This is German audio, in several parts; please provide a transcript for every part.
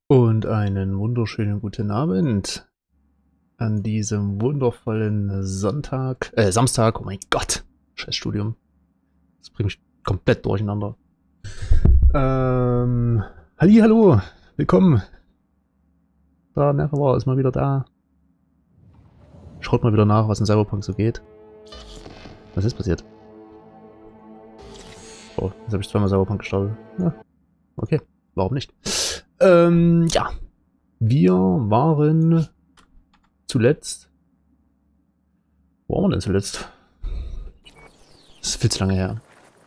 Und einen wunderschönen guten Abend an diesem wundervollen Samstag, oh mein Gott, scheiß Studium, das bringt mich komplett durcheinander. Hallo, willkommen. Da, Neverwar ist mal wieder da. Schaut mal wieder nach, was in Cyberpunk so geht. Was ist passiert? Oh, jetzt habe ich zweimal Cyberpunk gestartet. Ja, okay, warum nicht? Ja. Wir waren zuletzt. Wo waren wir denn zuletzt? Das ist viel zu lange her.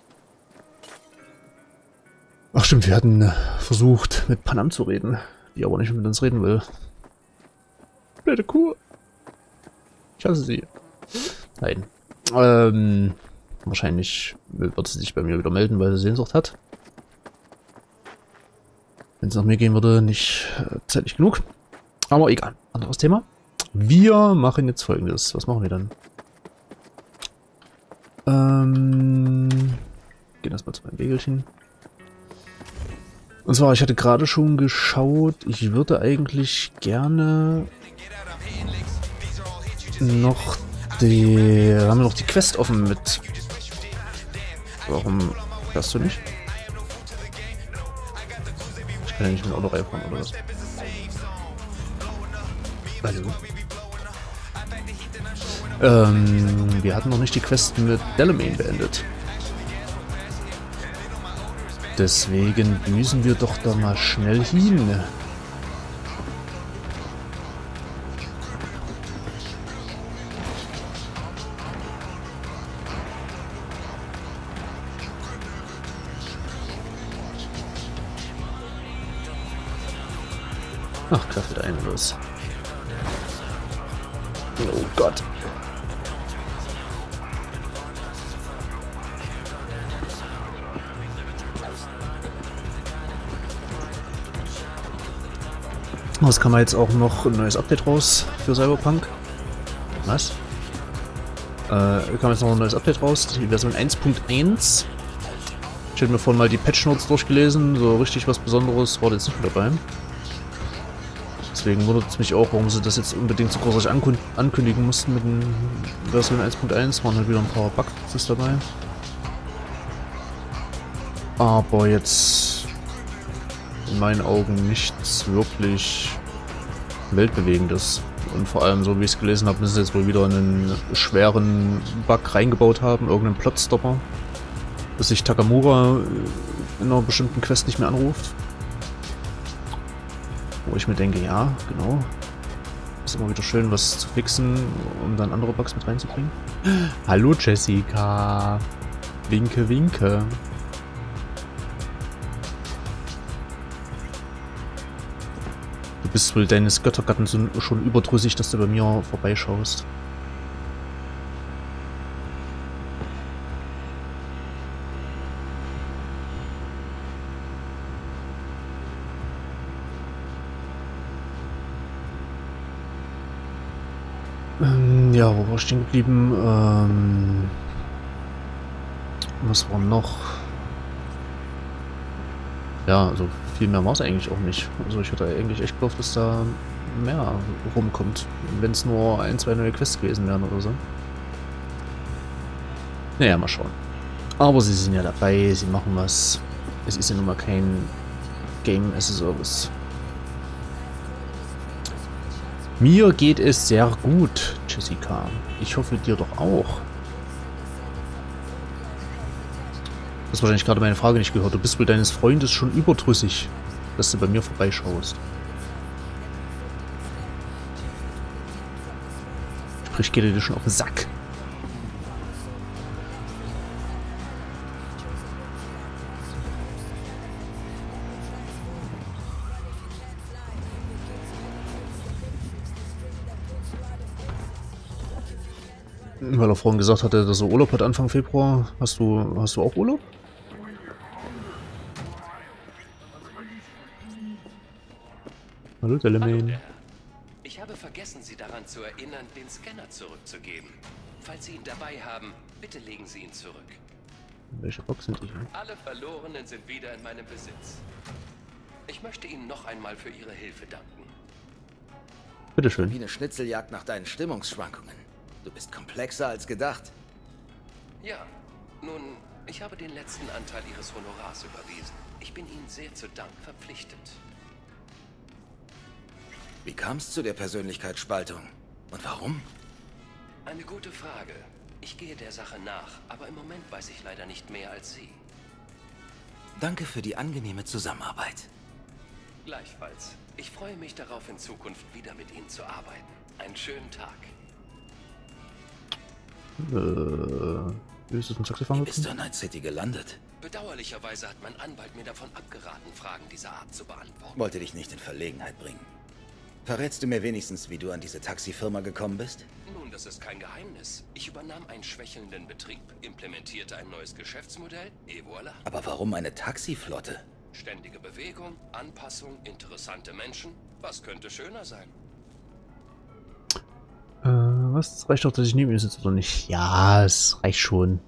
Ach stimmt, wir hatten versucht, mit Panam zu reden, die aber nicht mit uns reden will. Blöde Kuh. Ich hasse sie. Nein. Wahrscheinlich wird sie sich bei mir wieder melden, weil sie Sehnsucht hat. Wenn es nach mir gehen würde, nicht zeitig genug. Aber egal. Anderes Thema. Wir machen jetzt Folgendes. Was machen wir dann? Gehen erstmal zu meinem Wägelchen. Und zwar, ich hatte gerade schon geschaut, ich würde eigentlich gerne noch haben wir noch die Quest offen mit. Warum fährst du nicht? Ich kann ja nicht mit dem Auto reinfahren, oder was? Hallo? Wir hatten noch nicht die Quest mit Delamain beendet. Deswegen düsen wir doch da mal schnell hin. Ach, klappt wieder eine los. Oh Gott. Es kam jetzt auch noch ein neues Update raus für Cyberpunk. Was? Kam jetzt noch ein neues Update raus, die Version 1.1. Ich hätte mir vorhin mal die Patch Notes durchgelesen, so richtig was Besonderes war jetzt nicht mehr dabei. Deswegen wundert es mich auch, warum sie das jetzt unbedingt so großartig ankündigen mussten mit der Version 1.1. Waren halt wieder ein paar Bugfixes dabei. Aber jetzt in meinen Augen nichts wirklich weltbewegendes. Und vor allem, so wie ich es gelesen habe, müssen sie jetzt wohl wieder einen schweren Bug reingebaut haben, irgendeinen Plotstopper, dass sich Takamura in einer bestimmten Quest nicht mehr anruft. Wo ich mir denke, ja, genau. Ist immer wieder schön, was zu fixen, um dann andere Bugs mit reinzubringen. Hallo Jessica. Winke, winke. Du bist wohl deines Göttergatten schon überdrüssig, dass du bei mir vorbeischaust. Ja, wo war ich stehen geblieben? Was war noch? Ja, also viel mehr war es eigentlich auch nicht. Also ich hatte eigentlich echt gehofft, dass da mehr rumkommt. Wenn es nur ein, zwei neue Quests gewesen wären oder so. Naja, mal schauen. Aber sie sind ja dabei, sie machen was. Es ist ja nun mal kein Game as a Service. Mir geht es sehr gut, Jessica. Ich hoffe dir doch auch. Du hast wahrscheinlich gerade meine Frage nicht gehört. Du bist wohl deines Freundes schon überdrüssig, dass du bei mir vorbeischaust. Sprich, geht dir schon auf den Sack. Weil er vorhin gesagt hatte, dass er Urlaub hat Anfang Februar. Hast du auch Urlaub? Hallo, Delamain. Ich habe vergessen, Sie daran zu erinnern, den Scanner zurückzugeben. Falls Sie ihn dabei haben, bitte legen Sie ihn zurück. Welche Box sind die? Alle Verlorenen sind wieder in meinem Besitz. Ich möchte Ihnen noch einmal für Ihre Hilfe danken. Bitteschön. Wie eine Schnitzeljagd nach deinen Stimmungsschwankungen. Du bist komplexer als gedacht. Ja, nun, ich habe den letzten Anteil Ihres Honorars überwiesen. Ich bin Ihnen sehr zu Dank verpflichtet. Wie kam es zu der Persönlichkeitsspaltung? Und warum? Eine gute Frage. Ich gehe der Sache nach, aber im Moment weiß ich leider nicht mehr als Sie. Danke für die angenehme Zusammenarbeit. Gleichfalls. Ich freue mich darauf, in Zukunft wieder mit Ihnen zu arbeiten. Einen schönen Tag. Wie ist das ein Taxifahrer? Wie bist du in Night City gelandet? Bedauerlicherweise hat mein Anwalt mir davon abgeraten, Fragen dieser Art zu beantworten. Wollte dich nicht in Verlegenheit bringen. Verrätst du mir wenigstens, wie du an diese Taxifirma gekommen bist? Nun, das ist kein Geheimnis. Ich übernahm einen schwächelnden Betrieb, implementierte ein neues Geschäftsmodell, et voilà. Aber warum eine Taxiflotte? Ständige Bewegung, Anpassung, interessante Menschen. Was könnte schöner sein? Was? Reicht doch, dass ich neben mir sitze oder nicht? Ja, es reicht schon.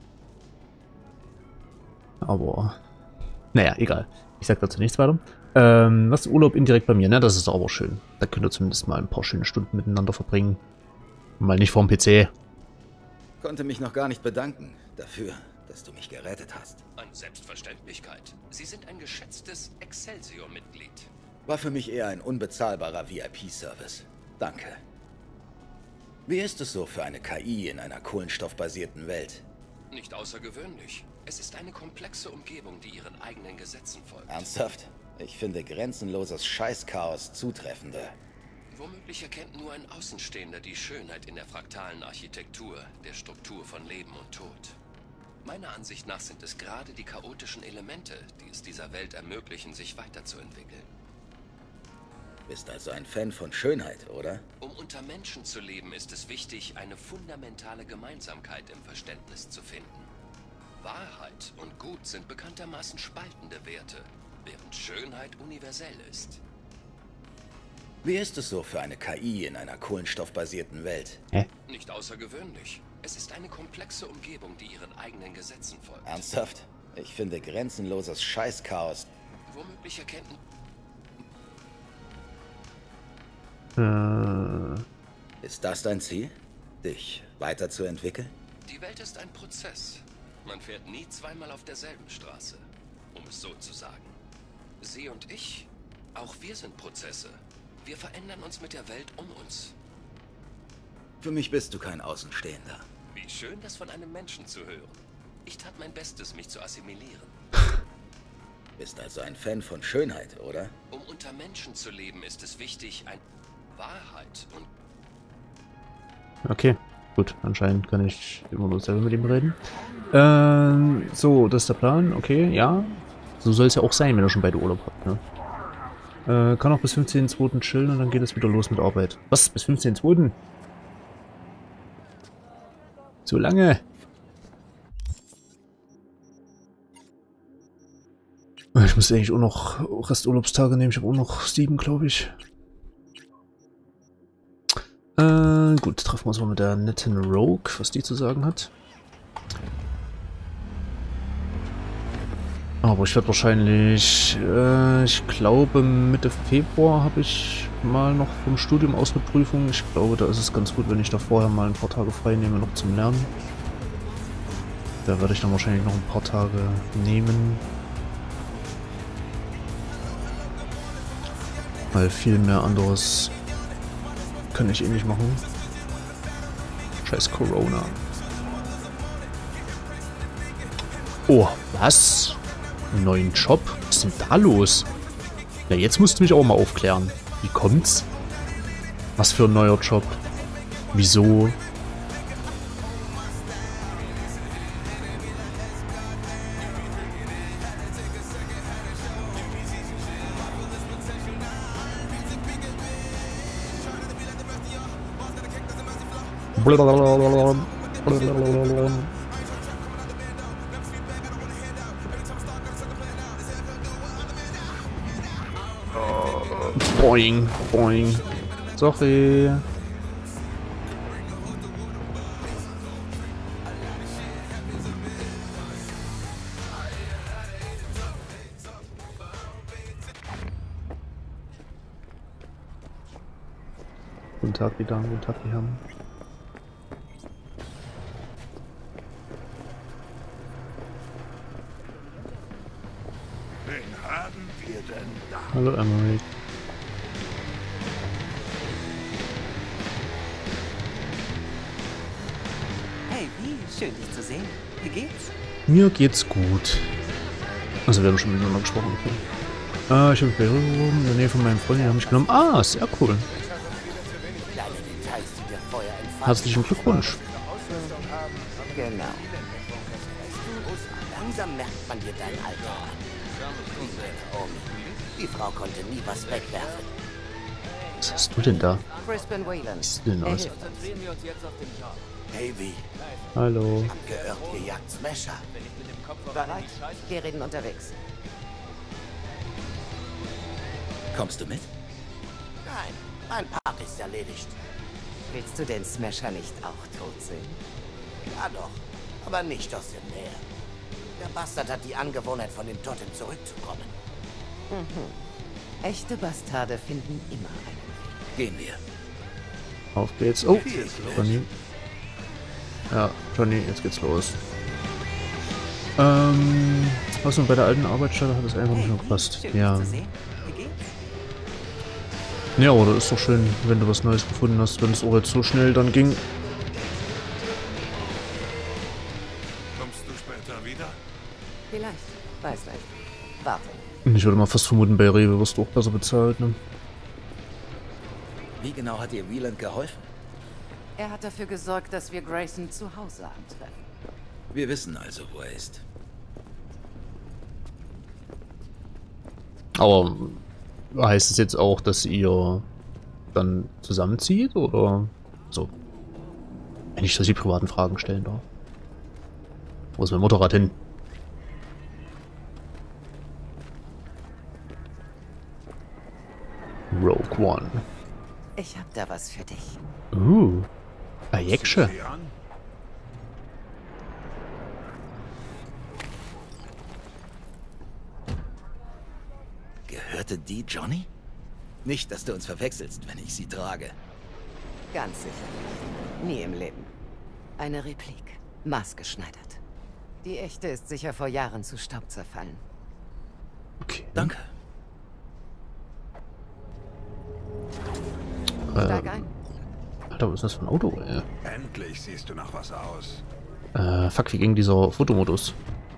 Aber... Naja, egal. Ich sag dazu nichts weiter. Was Urlaub indirekt bei mir, ne? Das ist aber schön. Da könnt ihr zumindest mal ein paar schöne Stunden miteinander verbringen. Mal nicht vorm PC. Konnte mich noch gar nicht bedanken dafür, dass du mich gerettet hast. Eine Selbstverständlichkeit. Sie sind ein geschätztes Excelsior-Mitglied. War für mich eher ein unbezahlbarer VIP-Service. Danke. Wie ist es so für eine KI in einer kohlenstoffbasierten Welt? Nicht außergewöhnlich. Es ist eine komplexe Umgebung, die ihren eigenen Gesetzen folgt. Ernsthaft? Ich finde grenzenloses Scheißchaos zutreffender. Womöglich erkennt nur ein Außenstehender die Schönheit in der fraktalen Architektur, der Struktur von Leben und Tod. Meiner Ansicht nach sind es gerade die chaotischen Elemente, die es dieser Welt ermöglichen, sich weiterzuentwickeln. Bist also ein Fan von Schönheit, oder? Um unter Menschen zu leben, ist es wichtig, eine fundamentale Gemeinsamkeit im Verständnis zu finden. Wahrheit und Gut sind bekanntermaßen spaltende Werte, während Schönheit universell ist. Wie ist es so für eine KI in einer kohlenstoffbasierten Welt? Hä? Nicht außergewöhnlich. Es ist eine komplexe Umgebung, die ihren eigenen Gesetzen folgt. Ernsthaft? Ich finde grenzenloses Scheißchaos. Womöglich erkennt... Ist das dein Ziel? Dich weiterzuentwickeln? Die Welt ist ein Prozess. Man fährt nie zweimal auf derselben Straße, um es so zu sagen. Sie und ich, auch wir sind Prozesse. Wir verändern uns mit der Welt um uns. Für mich bist du kein Außenstehender. Wie schön, das von einem Menschen zu hören. Ich tat mein Bestes, mich zu assimilieren. Bist also ein Fan von Schönheit, oder? Um unter Menschen zu leben, ist es wichtig, ein Wahrheit und... Okay, gut. Anscheinend kann ich immer nur selber mit ihm reden. So, das ist der Plan. Okay, ja. So soll es ja auch sein, wenn ihr schon beide Urlaub habt, ne? Kann auch bis 15.02. chillen und dann geht es wieder los mit Arbeit. Was? Bis 15.02.? So lange? Ich muss eigentlich auch noch Resturlaubstage nehmen. Ich habe auch noch 7, glaube ich. Gut, treffen wir uns mal mit der netten Rogue, was die zu sagen hat. Aber ich werde wahrscheinlich, ich glaube Mitte Februar habe ich mal noch vom Studium aus eine Prüfung. Ich glaube, da ist es ganz gut, wenn ich da vorher mal ein paar Tage frei nehme, noch zum Lernen. Da werde ich dann wahrscheinlich noch ein paar Tage nehmen. Weil viel mehr anderes kann ich eh nicht machen. Scheiß Corona. Oh, was? Einen neuen Job? Was ist denn da los? Ja, jetzt musst du mich auch mal aufklären. Wie kommt's? Was für ein neuer Job? Wieso? Boing, boing. Sorry. Guten Tag, die Damen, guten Tag, die Herren. Wen haben wir denn da? Hallo, Emery. Hey, wie schön dich zu sehen. Wie geht's? Mir geht's gut. Also, wir haben schon miteinander gesprochen. Okay. Ich habe in der Nähe von meinem Freund, die haben mich genommen. Ah, sehr cool. Kleine Details, die dir Feuer entfachen. Herzlichen Glückwunsch. Genau. Weißt du, langsam merkt man dir dein Alter an. Die Frau konnte nie was wegwerfen. Was hast du denn da? Crispin Wayland. Was sieht denn aus? Hey, wie? Hallo. Abgeirrt, ihr jagt Smasher. Bereit? Wir reden unterwegs. Kommst du mit? Nein, mein Part ist erledigt. Willst du den Smasher nicht auch tot sehen? Ja doch, aber nicht aus der Nähe. Der Bastard hat die Angewohnheit, von dem Totem zurückzukommen. Echte Bastarde finden immer einen Weg. Gehen wir. Auf geht's. Oh, Johnny. Ja, Johnny, jetzt geht's los. Was nun bei der alten Arbeitsstelle hat es einfach nicht mehr gepasst. Schön, Ja. dich zu sehen. Wie geht's? Ja, oder ist doch schön, wenn du was Neues gefunden hast, wenn es auch jetzt so schnell dann ging. Kommst du später wieder? Vielleicht. Weiß nicht. Warte. Ich würde mal fast vermuten, bei Rewe wirst du auch besser bezahlt, ne? Wie genau hat dir Wieland geholfen? Er hat dafür gesorgt, dass wir Grayson zu Hause antreffen. Wir wissen also, wo er ist. Aber heißt es jetzt auch, dass ihr dann zusammenzieht, oder so? Wenn ich solche privaten Fragen stellen darf. Wo ist mein Motorrad hin? Rogue One. Ich hab da was für dich. Ajeksche. Sieh an. Gehörte die Johnny? Nicht, dass du uns verwechselst, wenn ich sie trage. Ganz sicher nicht. Nie im Leben. Eine Replik. Maßgeschneidert. Die echte ist sicher vor Jahren zu Staub zerfallen. Okay. Danke. Steig ein. Alter, was ist das für ein Auto, ey? Endlich siehst du nach was aus. Fuck, wie ging dieser Fotomodus?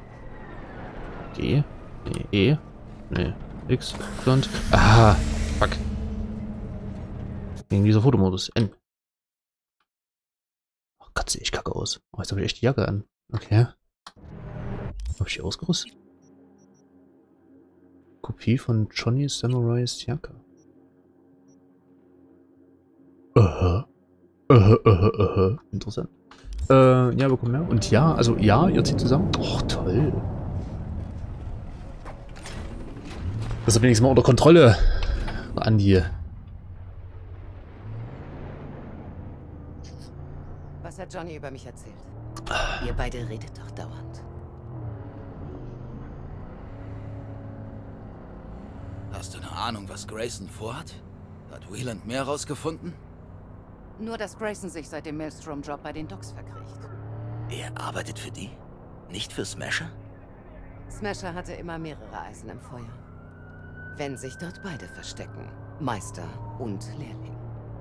G? Nee, E? Nee, X, und... Ah, fuck. Gegen dieser Fotomodus, N. Oh Gott, sehe ich kacke aus. Oh, jetzt habe ich echt die Jacke an. Okay. Habe ich die ausgerüstet? Kopie von Johnny Samurais Jacke. Interessant. Ja, wir kommen mehr. Und ja, also ja, ihr zieht zusammen. Oh, toll. Das ist wenigstens mal unter Kontrolle, Andi. Was hat Johnny über mich erzählt? Ihr beide redet doch dauernd. Hast du eine Ahnung, was Grayson vorhat? Hat Wieland mehr rausgefunden? Nur, dass Grayson sich seit dem Maelstrom-Job bei den Docks verkriecht. Er arbeitet für die? Nicht für Smasher? Smasher hatte immer mehrere Eisen im Feuer. Wenn sich dort beide verstecken. Meister und Lehrling.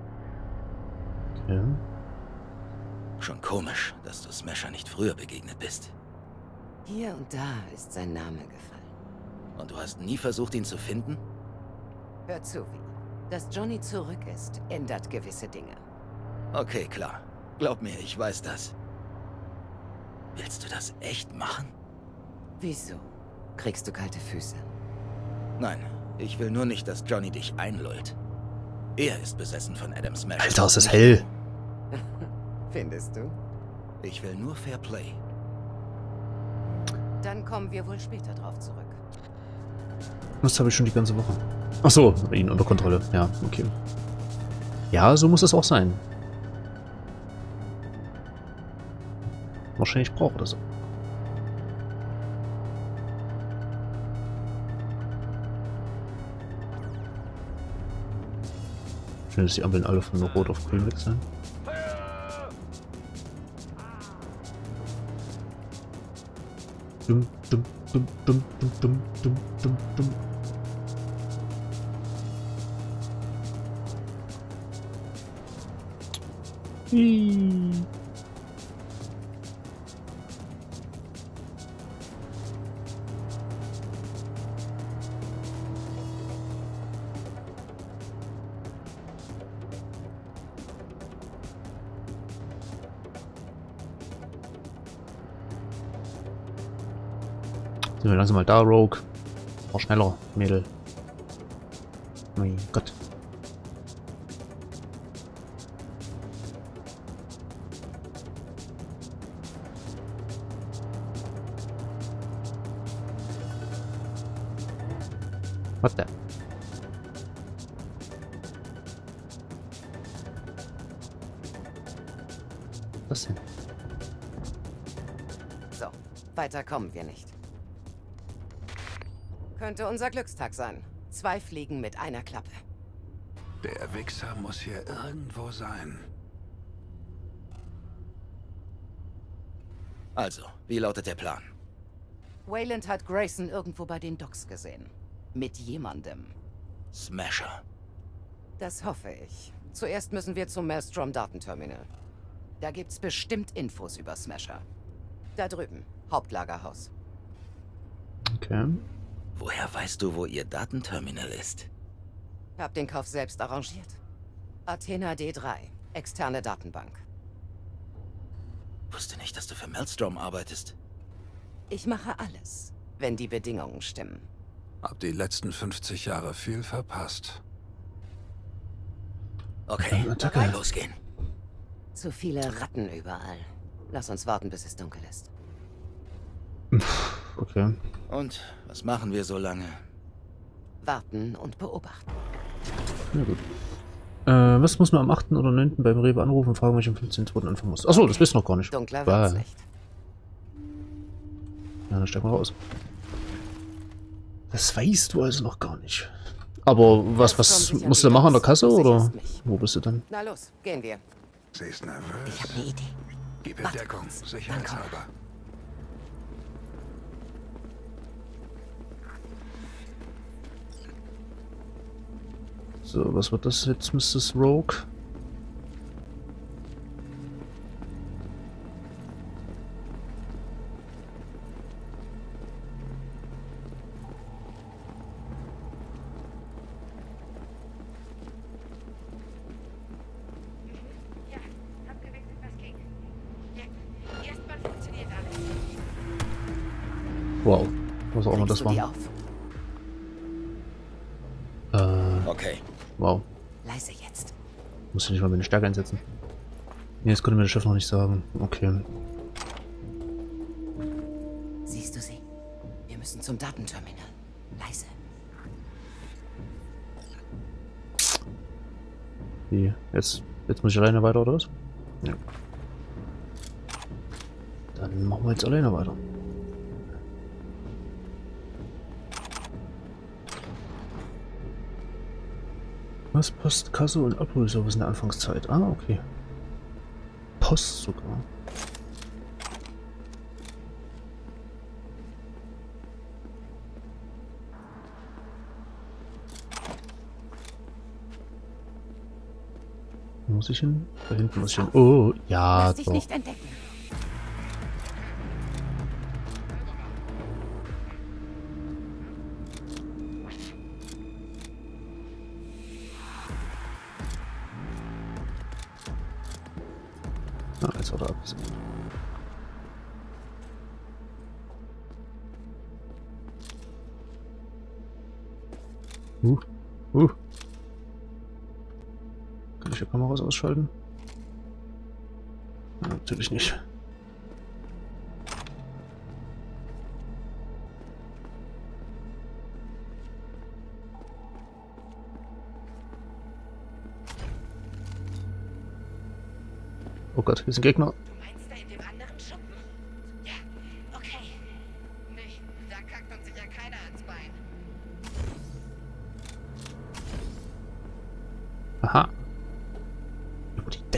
Okay. Schon komisch, dass du Smasher nicht früher begegnet bist. Hier und da ist sein Name gefallen. Und du hast nie versucht, ihn zu finden? Hör zu, wie. Dass Johnny zurück ist, ändert gewisse Dinge. Okay, klar. Glaub mir, ich weiß das. Willst du das echt machen? Wieso? Kriegst du kalte Füße? Nein, ich will nur nicht, dass Johnny dich einlullt. Er ist besessen von Adam Smasher. Alter, ist das hell. Findest du? Ich will nur Fair Play. Dann kommen wir wohl später drauf zurück. Das habe ich schon die ganze Woche. Ach so, ihn unter Kontrolle. Ja, okay. Ja, so muss es auch sein. Wahrscheinlich braucht er das. Schön, dass die Ampeln alle von Rot auf Grün wechseln. Dum, dum, dum, dum, dum, dum, dum, dum, dum. Sind wir langsam mal da, Rogue. War schneller, Mädel. Mein Gott. Was da? Was denn? So, weiter kommen wir nicht. Könnte unser Glückstag sein. 2 Fliegen mit einer Klappe. Der Wichser muss hier irgendwo sein. Also, wie lautet der Plan? Wayland hat Grayson irgendwo bei den Docks gesehen. Mit jemandem. Smasher. Das hoffe ich. Zuerst müssen wir zum Maelstrom-Datenterminal. Da gibt's bestimmt Infos über Smasher. Da drüben, Hauptlagerhaus. Okay. Woher weißt du, wo ihr Datenterminal ist? Hab den Kauf selbst arrangiert. Athena D3, externe Datenbank. Wusste nicht, dass du für Maelstrom arbeitest. Ich mache alles, wenn die Bedingungen stimmen. Hab die letzten 50 Jahre viel verpasst. Okay, Attacke. losgehen. Zu viele Ratten überall. Lass uns warten, bis es dunkel ist. Okay. Und was machen wir so lange? Warten und beobachten. Na gut. Was muss man am 8. oder 9. beim Rewe anrufen und fragen, welchen 15.2. anfangen muss? Achso, das wisst ihr noch gar nicht. Dunkler Bah. wird's nicht. Ja, dann steig mal raus. Das weißt du also noch gar nicht. Aber was musst du da machen an der Kasse oder wo bist du dann? Na los, gehen wir. Sie ist Ich habe nervös. eine Idee. Gib ihr Warte Deckung, kurz. sicherheitshalber. So, was wird das jetzt, Mrs. Rogue? Ja, hab gewechselt, was ging. Ja, erstmal funktioniert alles. Wow, was auch immer Regst das du die war. auf? Okay. Wow. Leise jetzt. Muss ich nicht mal meine Stärke einsetzen. Nee, das konnte mir der Chef noch nicht sagen. Okay. Siehst du sie? Wir müssen zum Datenterminal. Leise. Wie? Jetzt muss ich alleine weiter, oder was? Ja. Dann machen wir jetzt alleine weiter. Was? Post, Kasse und Abholservice in der Anfangszeit. Ah, okay. Post sogar. Wo muss ich hin? Da hinten muss ich hin. Oh, ja, Lass dich doch. nicht entdecken. Ah, jetzt hat er abgesehen. Kann ich die Kameras ausschalten? Ja, natürlich nicht. Oh Gott, hier sind Gegner. Du meinst da in dem anderen Schuppen? Ja, okay. Nee, da kackt uns sicher keiner ans Bein. Aha.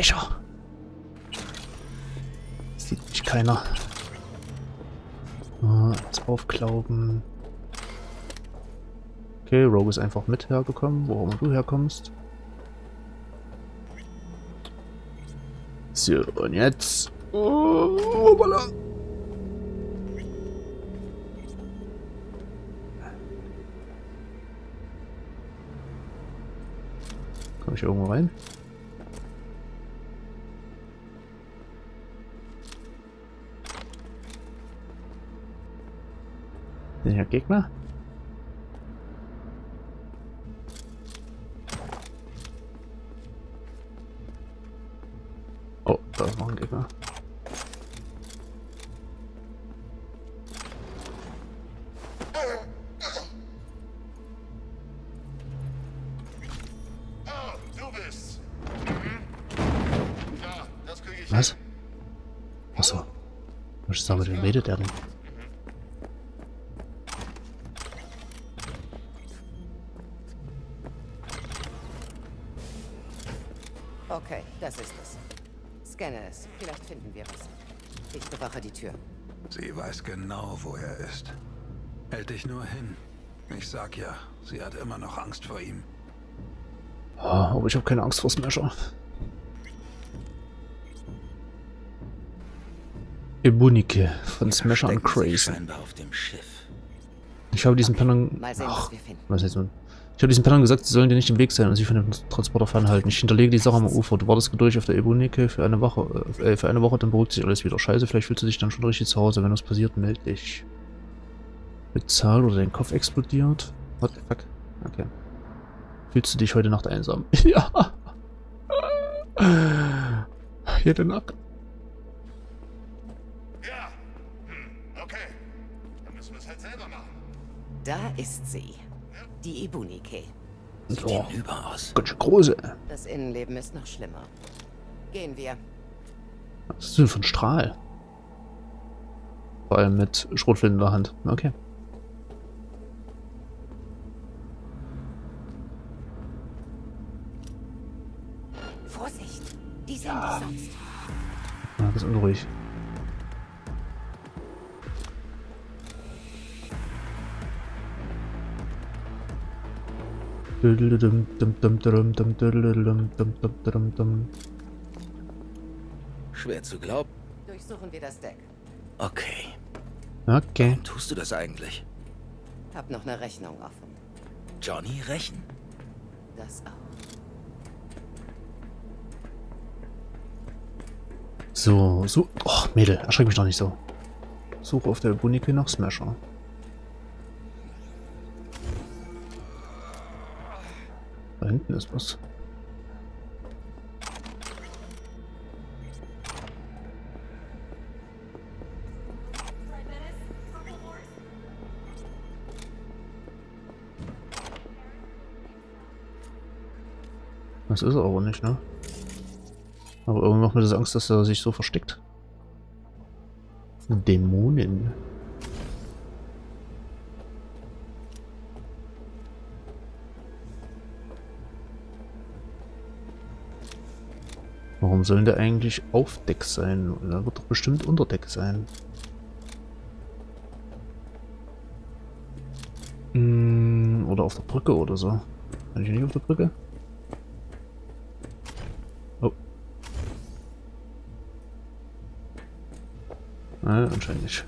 Arschlöcher. Sieht mich keiner. Jetzt aufklauben. Okay, Rogue ist einfach mit hergekommen, wo auch immer du herkommst. So, und jetzt. Oh, hoppala. Komm ich irgendwo rein? Den hier Gegner? Oh, da ist noch ein Gegner. Was? Achso. Was ist da mit wem redet der denn? Okay, das ist es. Scanne es. Vielleicht finden wir was. Ich bewache die Tür. Sie weiß genau, wo er ist. Hält dich nur hin. Ich sag ja, sie hat immer noch Angst vor ihm. Oh, aber ich habe keine Angst vor Smasher. Ebunike von Smasher und Crazy. Auf dem Schiff. Ich habe diesen Pennern. Mal sehen, was wir finden. Was heißt nun? Ich habe diesen Pennern gesagt, sie sollen dir nicht im Weg sein und sich von dem Transporter fernhalten. Ich hinterlege die Sache am Ufer. Du wartest geduldig auf der Ebunike für eine Woche, dann beruhigt sich alles wieder. Scheiße, vielleicht fühlst du dich dann schon richtig zu Hause. Wenn was passiert, melde dich. Bezahl oder dein Kopf explodiert. What the fuck? Okay. Fühlst du dich heute Nacht einsam? Ja. Jede Nacht. Ja. Okay. Dann müssen wir es halt selber machen. Da ist sie. Die Ebunike. Sieht hinüber aus. Ganz schön große. Das Innenleben ist noch schlimmer. Gehen wir. Was ist denn für ein Strahl? Vor allem mit Schrotflinten in der Hand. Okay. Vorsicht! Die sind es sonst. Ja, das ist unruhig. Schwer zu glauben. Durchsuchen wir das Deck. Okay. Okay. Warum tust du das eigentlich? Hab noch eine Rechnung offen. Johnny rächen? Das auch. So. Oh, Mädel, erschreck mich doch nicht so. Suche auf der Ebunike nach Smasher. Da hinten ist was. Das ist er aber nicht, ne? Aber irgendwie macht mir das Angst, dass er sich so versteckt. Dämonen. Warum sollen der eigentlich auf Deck sein? Da wird doch bestimmt unter Deck sein. Oder auf der Brücke oder so. Kann ich nicht auf der Brücke? Oh. Anscheinend nicht.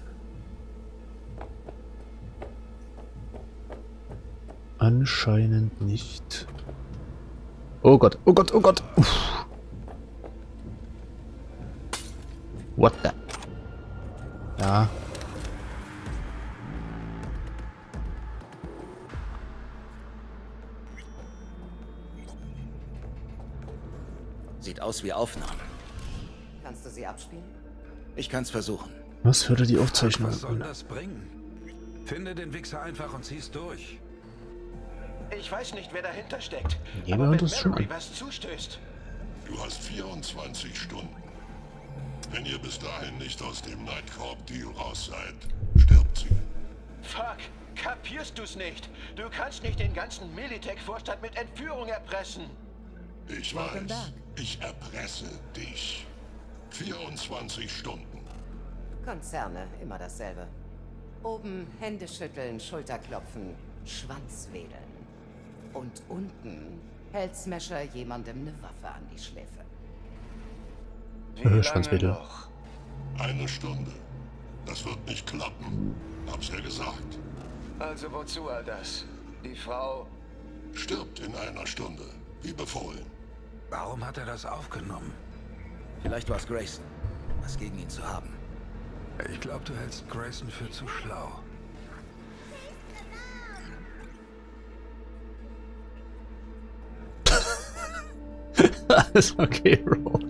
Anscheinend nicht. Oh Gott, oh Gott, oh Gott. Uff. What the? Ja. Sieht aus wie Aufnahmen. Kannst du sie abspielen? Ich kann's versuchen. Was würde die Aufzeichnung Was soll an? das bringen? Finde den Wichser einfach und zieh's durch. Ich weiß nicht, wer dahinter steckt. Ja, aber wenn das schon Mallory an. was zustößt. Du hast 24 Stunden. Wenn ihr bis dahin nicht aus dem Nightcorp-Deal raus seid, stirbt sie. Fuck, kapierst du's nicht? Du kannst nicht den ganzen Militech-Vorstand mit Entführung erpressen. Ich Welcome weiß. back. Ich erpresse dich. 24 Stunden. Konzerne, immer dasselbe. Oben Hände schütteln, Schulterklopfen, Schwanz wedeln. Und unten hält Smasher jemandem eine Waffe an die Schläfe. Schwanzwedel. noch? Eine Stunde. Das wird nicht klappen. Hab's ja gesagt. Also wozu all das? Die Frau... Stirbt in einer Stunde. Wie befohlen. Warum hat er das aufgenommen? Vielleicht war es Grayson, was gegen ihn zu haben. Ich glaube, du hältst Grayson für zu schlau. Alles okay, Rogue.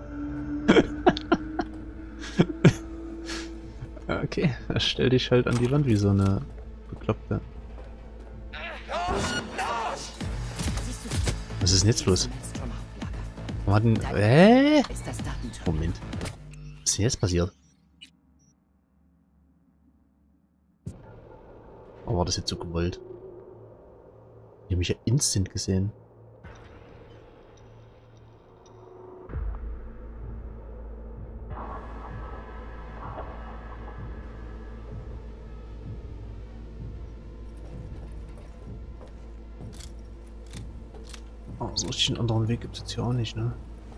Okay, stell dich halt an die Wand wie so eine Bekloppte. Was ist denn jetzt los? Warum hat denn... Ist das Datenturm? Moment. Was ist denn jetzt passiert? Oh, war das jetzt so gewollt? Die haben mich ja instant gesehen. Oh, so richtig einen anderen Weg gibt es jetzt hier auch nicht, ne?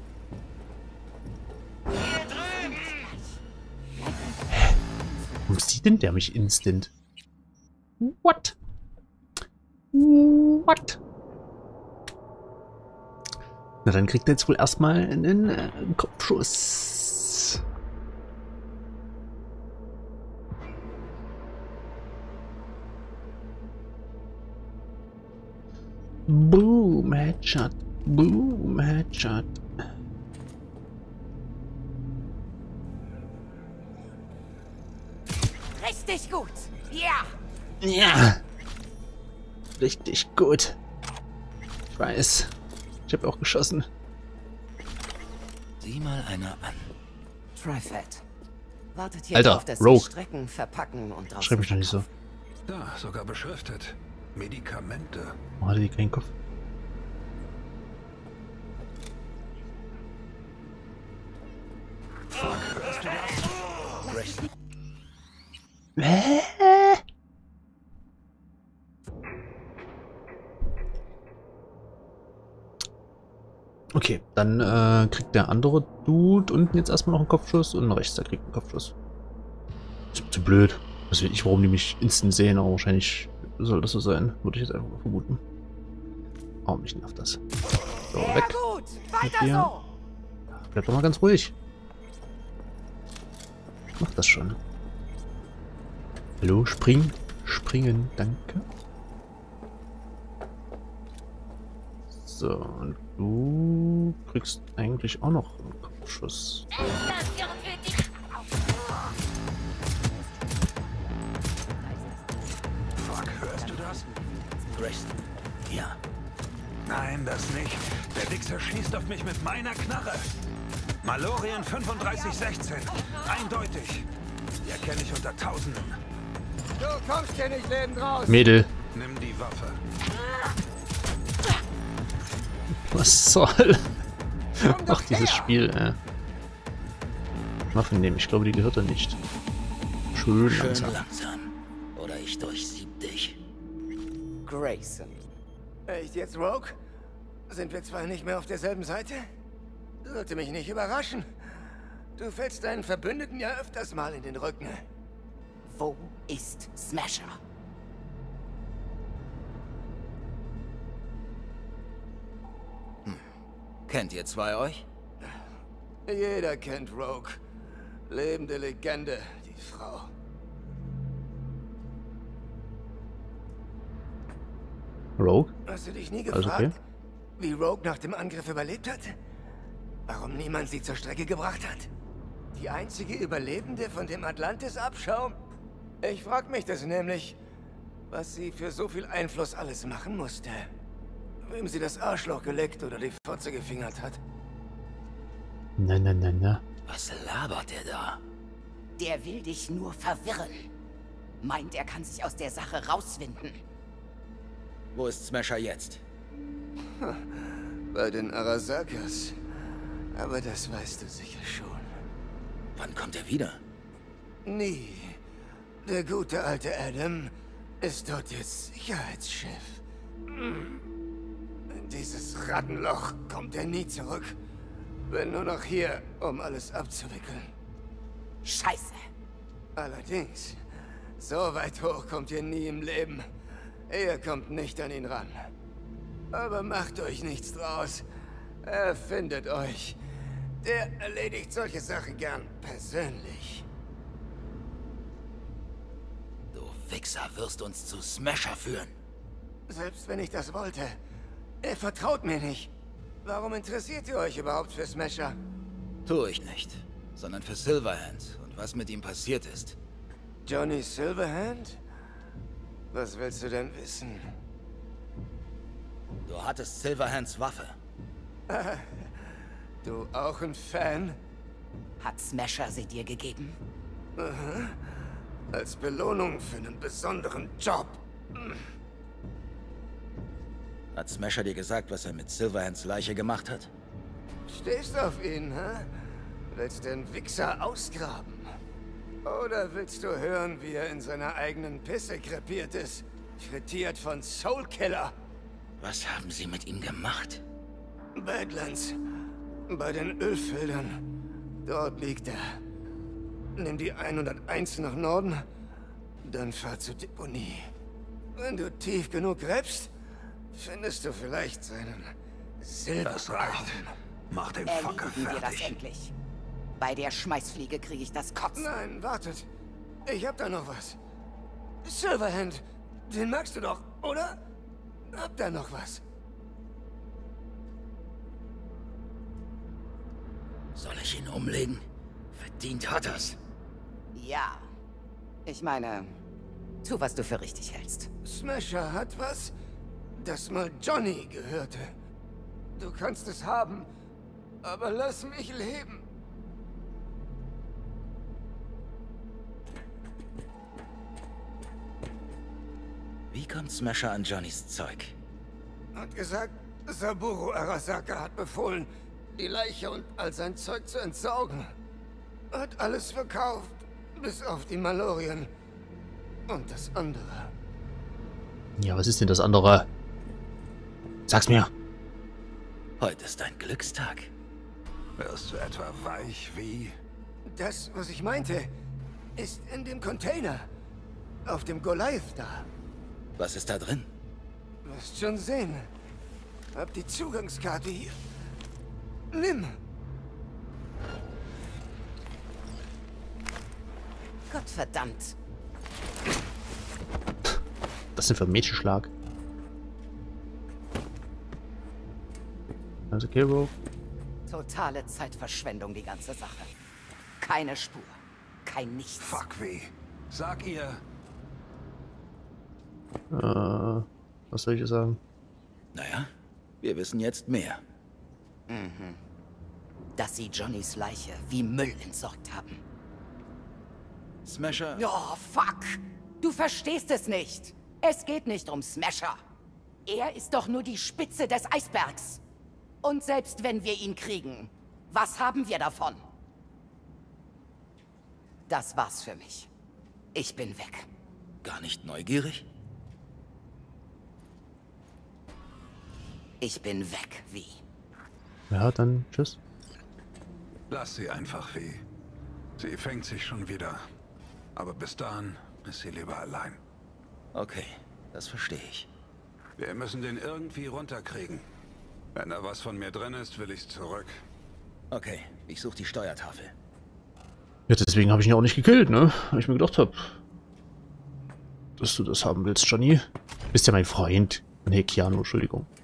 Hä? Warum sieht denn der mich instant? What? What? Na, dann kriegt er jetzt wohl erstmal einen Kopfschuss. Boom, Headshot. Boom, Headshot. Richtig gut. Ja. Ja. Richtig gut. Ich weiß. Ich habe auch geschossen. Sieh mal einer an. Trifed. Wartet hier Alter, drauf, dass Rogue. sie strecken, verpacken und draußen Schreib mich doch nicht so. Da, sogar beschriftet. Medikamente. Warum hatte die keinen Kopf? Okay, dann kriegt der andere Dude unten jetzt erstmal noch einen Kopfschuss und rechts der kriegt einen Kopfschuss. Ist zu blöd. Was weiß ich, warum die mich instant sehen, aber wahrscheinlich soll das so sein. Würde ich jetzt einfach mal vermuten. Oh, mich nervt das. So, weg. gut. Mit dir. Bleib doch mal ganz ruhig. Mach das schon. Hallo, spring. Springen, danke. So, und du kriegst eigentlich auch noch einen Kopfschuss. Fuck, hörst du das? Grayson. Ja. Nein, das nicht. Der Wichser schießt auf mich mit meiner Knarre. Malorien 3516. Eindeutig. Die erkenne ich unter Tausenden. Du kommst hier nicht lebend raus. Mädel. Nimm die Waffe. Was soll? Ach, dieses Spiel, Waffen nehmen, ich glaube, die gehört er nicht. Schön langsam. langsam. Oder ich durchsieb dich. Grayson. Echt jetzt, Rogue? Sind wir zwar nicht mehr auf derselben Seite? Sollte mich nicht überraschen. Du fällst deinen Verbündeten ja öfters mal in den Rücken. Wo ist Smasher? Kennt ihr zwei euch? Jeder kennt Rogue. Lebende Legende, die Frau. Rogue? Hast du dich nie Alles gefragt, okay? wie Rogue nach dem Angriff überlebt hat? Warum niemand sie zur Strecke gebracht hat? Die einzige Überlebende von dem Atlantis-Abschaum? Ich frag mich das nämlich, was sie für so viel Einfluss alles machen musste. Wem sie das Arschloch geleckt oder die Fotze gefingert hat. Na. Was labert der da? Der will dich nur verwirren. Meint, er kann sich aus der Sache rauswinden. Wo ist Smasher jetzt? Bei den Arasakas. Aber das weißt du sicher schon. Wann kommt er wieder? Nie. Der gute alte Adam ist dort jetzt Sicherheitschef. In dieses Rattenloch kommt er nie zurück. Bin nur noch hier, um alles abzuwickeln. Scheiße. Allerdings, so weit hoch kommt ihr nie im Leben. Ihr kommt nicht an ihn ran. Aber macht euch nichts draus. Er findet euch. Der erledigt solche Sachen gern persönlich. Du Wichser wirst uns zu Smasher führen. Selbst wenn ich das wollte. Er vertraut mir nicht. Warum interessiert ihr euch überhaupt für Smasher? Tue ich nicht, sondern für Silverhand und was mit ihm passiert ist. Johnny Silverhand? Was willst du denn wissen? Du hattest Silverhands Waffe. Du auch ein Fan? Hat Smasher sie dir gegeben? Als Belohnung für einen besonderen Job. Hat Smasher dir gesagt, was er mit Silverhands Leiche gemacht hat? Stehst auf ihn, hä? Willst den Wichser ausgraben? Oder willst du hören, wie er in seiner eigenen Pisse krepiert ist? Frittiert von Soulkiller. Was haben sie mit ihm gemacht? Badlands. Bei den Ölfeldern. Dort liegt er. Nimm die 101 nach Norden, dann fahr zur Deponie. Wenn du tief genug gräbst, findest du vielleicht seinen Silberarm. Das reicht. Mach den Fucker Erledigen wir das fertig. endlich. Bei der Schmeißfliege kriege ich das Kotzen. Nein, wartet. Ich hab da noch was. Silverhand, den magst du doch, oder? Hab da noch was. Soll ich ihn umlegen? Verdient hat er's. Ja. Ich meine, tu, was du für richtig hältst. Smasher hat was, das mal Johnny gehörte. Du kannst es haben, aber lass mich leben. Wie kommt Smasher an Johnnys Zeug? Hat gesagt, Saburo Arasaka hat befohlen, die Leiche und all sein Zeug zu entsorgen. Hat alles verkauft, bis auf die Malorien. Und das andere. Ja, was ist denn das andere? Sag's mir. Heute ist ein Glückstag. Wirst du etwa weich wie? Das, was ich meinte, ist in dem Container. Auf dem Goliath da. Was ist da drin? Wirst schon sehen. Hab die Zugangskarte hier. Nimm. Gottverdammt. Das sind für Mädchenschlag. Also Kiro. Totale Zeitverschwendung, die ganze Sache. Keine Spur. Kein Nichts. Fuck wie. Sag ihr. Was soll ich sagen? Naja, wir wissen jetzt mehr. Dass sie Johnnys Leiche wie Müll entsorgt haben. Smasher... Oh, fuck! Du verstehst es nicht! Es geht nicht um Smasher. Er ist doch nur die Spitze des Eisbergs. Und selbst wenn wir ihn kriegen, was haben wir davon? Das war's für mich. Ich bin weg. Gar nicht neugierig? Ich bin weg, wie? Ja, dann tschüss. Lass sie einfach wie. Sie fängt sich schon wieder. Aber bis dahin ist sie lieber allein. Okay, das verstehe ich. Wir müssen den irgendwie runterkriegen. Wenn da was von mir drin ist, will ich's zurück. Okay, ich suche die Steuertafel. Ja, deswegen habe ich ihn ja auch nicht gekillt, ne? Weil ich mir gedacht habe, dass du das haben willst, Johnny. Bist ja mein Freund. Nee, Keanu, Entschuldigung.